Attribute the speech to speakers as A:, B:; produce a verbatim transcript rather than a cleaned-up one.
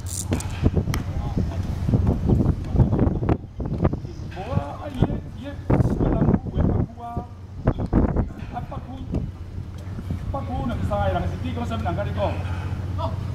A: Bắc khu là sai là cái gì có xem là cái đi con